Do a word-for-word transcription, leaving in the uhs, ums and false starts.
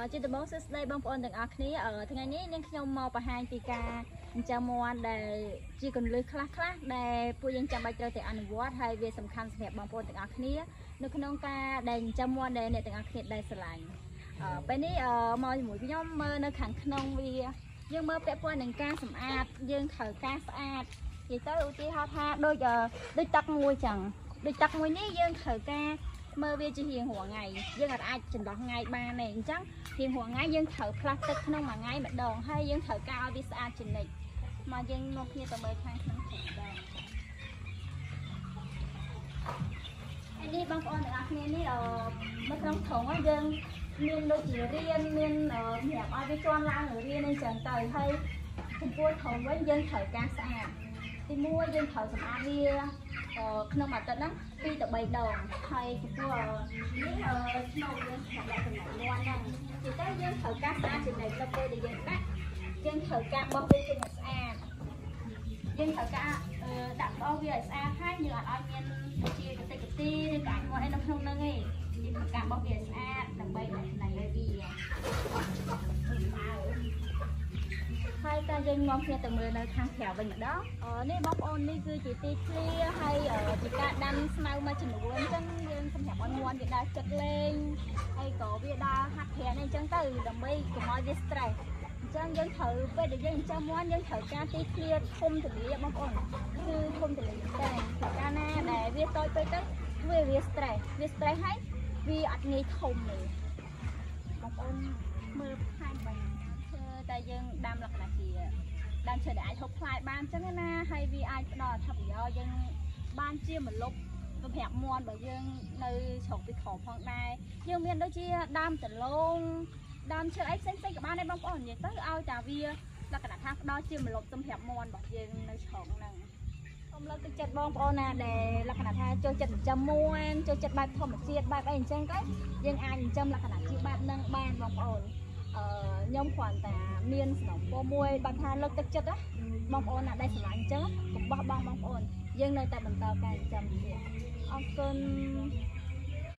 ជាដំបូងសួស្តីបងប្អូនទាំងអស់គ្នាថ្ងៃនេះនាងខ្ញុំមកបង្ហាញពីការចាំមាន់ដែលជាកន្លឹះខ្លះខ្លះដែលពួកយើងចាំបាច់ត្រូវតែអនុវត្តហើយវាសំខាន់សម្រាប់បងប្អូនទាំងអស់គ្នានៅក្នុងការដែលចាំមាន់ដែលអ្នកទាំងអស់គ្នាដែលស្រឡាញ់ពេលនេះមកជាមួយខ្ញុំមើលនៅខាងក្នុងវាយើងមើលពាក់ព័ន្ធនឹងការសម្អាតយើងត្រូវការស្អាតនិយាយទៅឧទាហរណ៍ថាដូចដូចទឹកមួយចឹងដូចទឹកមួយនេះយើងត្រូវការមើលវាជារៀងរាល់ថ្ងៃយើងអាចចន្លោះថ្ងៃបានទេអញ្ចឹងរៀងរាល់ថ្ងៃយើងត្រូវផ្លាស់ទឹកក្នុងមួយថ្ងៃម្ដងហើយយើងត្រូវការឲ្យវាស្អាតជានិច្ចមកយើងមកគ្នាទៅមើលខាងក្នុងម្ដងហើយនេះបងប្អូនទាំងអស់គ្នានេះនៅក្នុងធុងយើងមានដូចជារៀនមានសម្រាប់ឲ្យវាជន់ឡើងរៀនអីចឹងទៅហើយចំពោះធុងវិញយើងត្រូវការស្អាតទីមួយយើងត្រូវសម្អាតវាក្នុងមួយអាទិត្យហ្នឹងពីរទៅបីដងហើយចំពោះនេះស្នូលយើងសម្រាប់ចំណុចលាន់ហ្នឹងទីទៅយើងត្រូវការស្អាតចំណុចទៅពេលដែលយើងដាក់យើងត្រូវការបោះវាចេញឲ្យស្អាតយើងត្រូវការដាក់បោះវាឲ្យស្អាតហើយយើងអត់ឲ្យមានជាកតិកទីឬក៏អាចមាត់អីនៅក្នុងហ្នឹងទេយើងត្រូវការបោះវាឲ្យស្អាតដើម្បីដាក់ចំណុចឲ្យវាហើយតើយើងនាំគ្នាទៅមើលនៅខាងក្រៅវិញម្ដងនេះបងប្អូននេះគឺជាទីធ្លាហើយជាការដាំស្មៅមួយចំនួនអញ្ចឹងយើងសម្រាប់ឲ្យមាន់វាដើរចិត្តលេងហើយក៏វាដើរហាត់ប្រាណអីអញ្ចឹងទៅដើម្បីកុំឲ្យវា stress អញ្ចឹងយើងត្រូវពេលដែលយើងចាំមាន់យើងត្រូវការទីធ្លាធំទូលាយបងប្អូនគឺធំទូលាយតែកាលណាដែលវាតូចពេកទៅវាវា stress វា stress ហើយវាអត់ងាយធំទេបងប្អូនមើលផ្កាយបាញ់តែយើងដាំលក្ខណៈជាដាំឈើដែលអាចហូបផ្លែបានអញ្ចឹងណាហើយវាអាចផ្ដល់អត្ថប្រយោជន៍យើងបានជាម្លប់សម្រាប់មាន់បើយើងនៅជ្រុងពីក្រោមផងដែរយើងមានដូចជាដាំដលងដាំឈើអីផ្សេងផ្សេងក៏បានដែរបងប្អូននិយាយទៅឲ្យតែវាលក្ខណៈថាផ្ដល់ជាម្លប់សម្រាប់មាន់របស់យើងនៅជ្រុងហ្នឹងសូមលើកទឹកចិត្តបងប្អូនណាដែលលក្ខណៈថាចូលចិត្តចិញ្ចឹមមាន់ចូលចិត្តបែបធម្មជាតិបែបអីអញ្ចឹងទៅយើងអាចចិញ្ចឹមលក្ខណៈជាបែបហ្នឹងបានបងប្អូនអឺខ្ញុំគ្រាន់តែមានសំណពរមួយបើថាលើកទឹកចិត្តណាបងប្អូនណាដែលស្រឡាញ់អញ្ចឹងកុំបោះបង់បងប្អូនយើងនៅតែបន្តការចិញ្ចឹមទៀតអរគុណ